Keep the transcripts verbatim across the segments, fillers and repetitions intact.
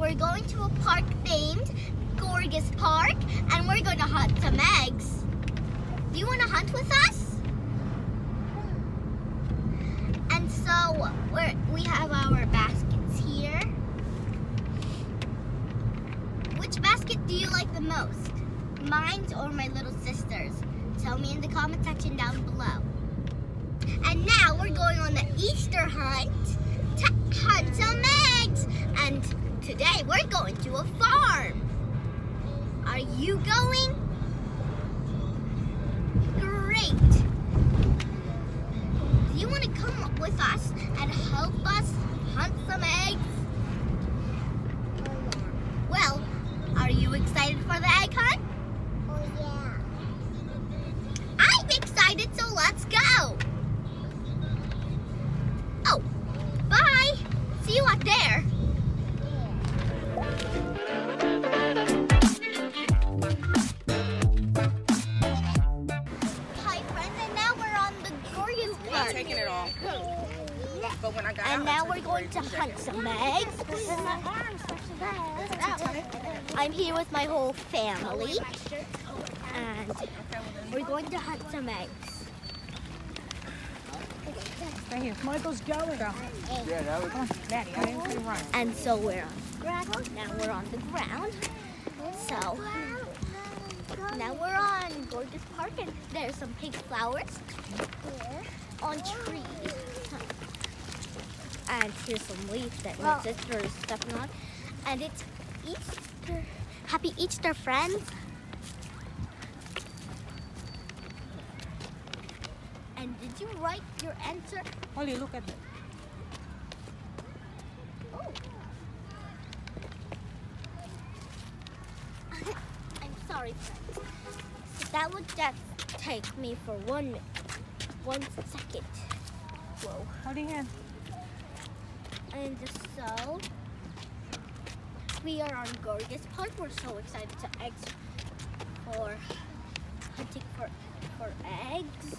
we're going to a park named Gorgas Park, and we're going to hunt some eggs. Do you want to hunt with us? And so we're, we have our baskets here. Which basket do you like the most? Mine or my little sister's? Tell me in the comment section down below. And now we're going on the Easter hunt to hunt some eggs. And today we're going to a farm. Are you going? Great. Do you want to come with us and help us hunt some eggs? Well, are you excited for the egg hunt? Oh yeah. I'm excited, so let's go. Oh, bye. See you out there. Hi friends, and now we're on the Gorgas Park. Taking it off. But when I got And out, now I we're took going it to away. hunt some eggs. I'm here with my whole family, and we're going to hunt some eggs. Stay here. Michael's going. Go. Yeah, that was. Come on, Daddy. I didn't say run. And so we're on the ground. Now we're on the ground. So now we're on Gorgas Park, and there's some pink flowers on trees. And here's some leaves that my sister is stepping on. And it's Easter. Happy Easter, friends. And did you write your answer? Holly, look at it. Oh. I'm sorry, friends. That would just take me for one minute. One second. Whoa. Holding hand. And so, we are on Gorgas Park. We're so excited to eggs for hunting for, for eggs.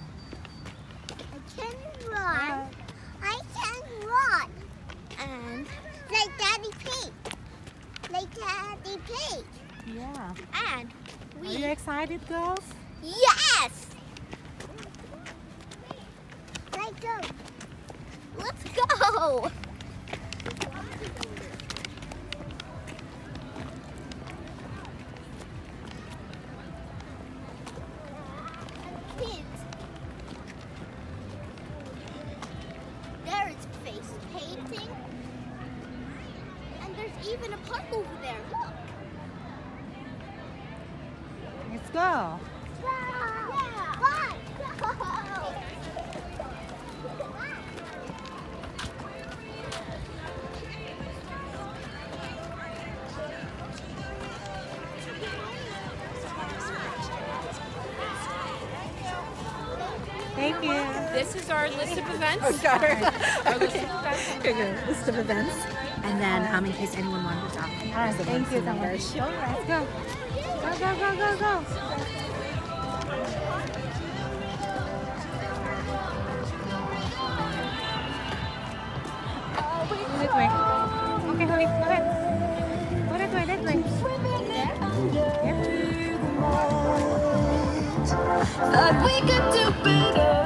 I can run. I can run. And, Like Daddy Pig. Like Daddy Pig. Yeah. and Are we, you excited, girls? yes! Like go. Let's go! Kids, there is face painting, and there's even a park over there. Look! Let's go. Yeah! Let's go! Thank you. This is our list of events. Our list of events. Here you go, list of events, and then um, in case anyone wanted to talk. All right, thank you so much. Let's go. Go, go, go, go, go. This way. Okay, honey, go ahead. Go this way, this way. Thought we could do better.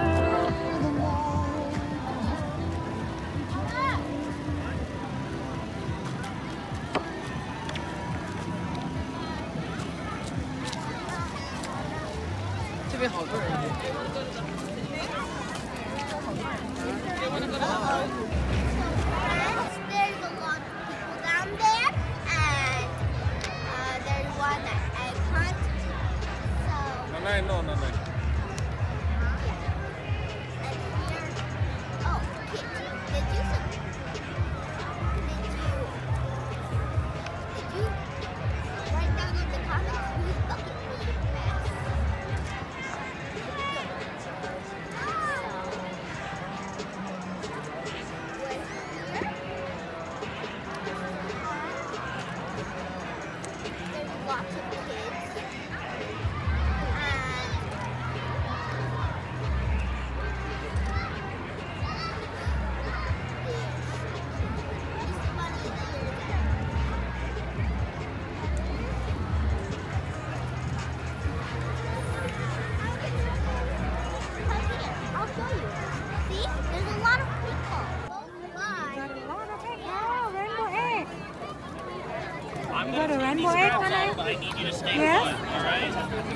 See? There's a lot of people. Got a lot of egg. Wow, rainbow egg. I'm You going got a to rainbow these egg, crabs Tanai? out, but I need you to stay Yes? put, all right?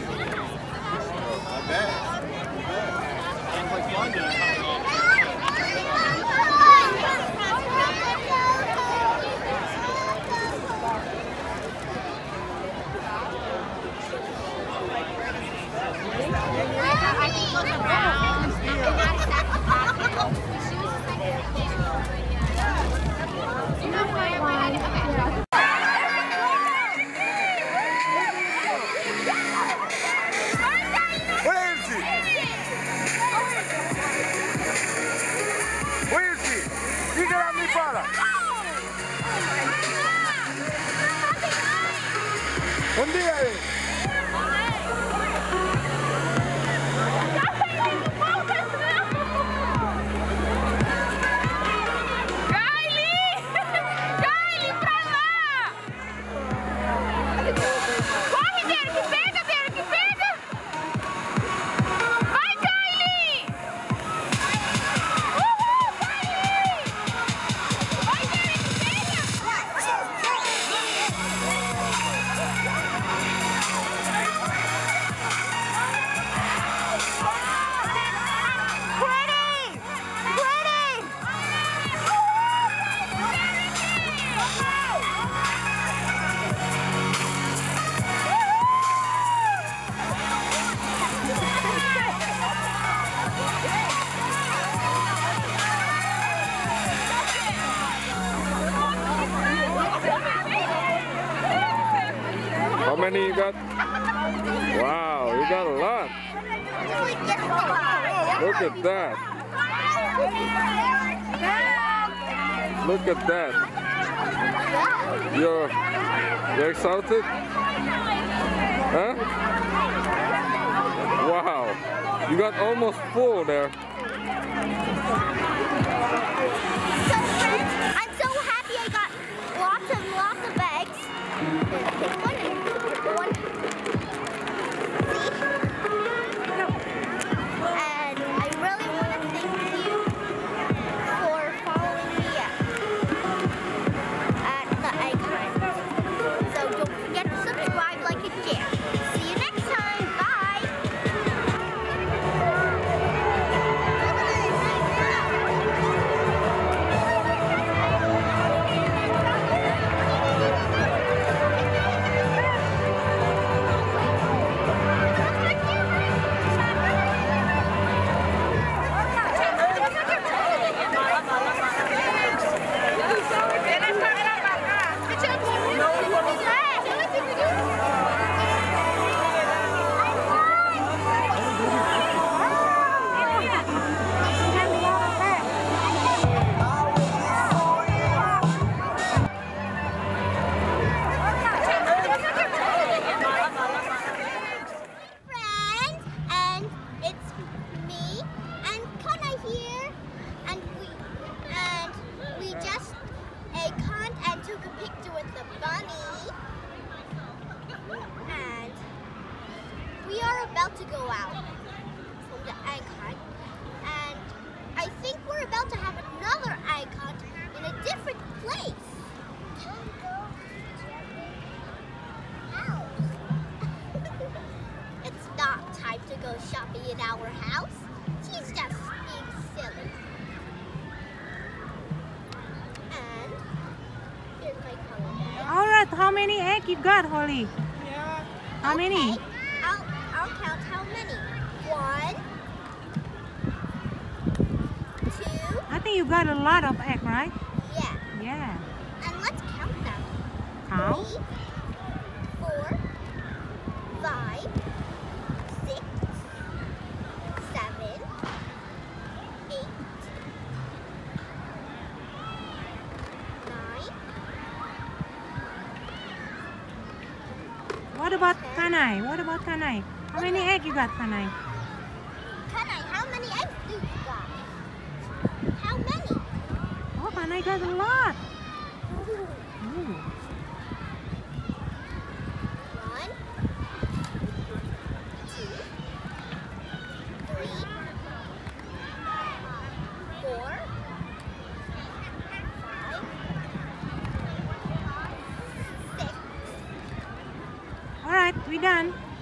Not bad. Sounds like fun doing it. Where is he? Where is he? Dígale a mi para. Un día. How many you got? Wow, you got a lot. Look at that. Look at that. You're, you're excited? Huh? Wow. You got almost full there. I'm so happy I got lots and lots of eggs. One, one, see? And I really want to thank you for following me at the egg hunt. So don't forget to subscribe, like, and share. See you next time. Bye. Friends, and it's me and Kana here, and we and we just egg hunt and took a picture with the bunny, and we are about to go out from the egg hunt, and I think we're about to have another egg hunt in a different place. It's not time to go shopping in our house. She's just being silly. And here's my color. All right, how many egg you got, Holly? How many? Okay, I'll, I'll count how many. One, two, I think you got a lot of egg, right? yeah. Yeah. And let's count them. Count. Three, four, five, six, seven, eight, nine. What about Tanai? What about Tanai? How many egg you got, Tanai? Tanai, how many eggs do you got? How many? Oh, Tanai got a lot. Ooh. One, two, three, We done.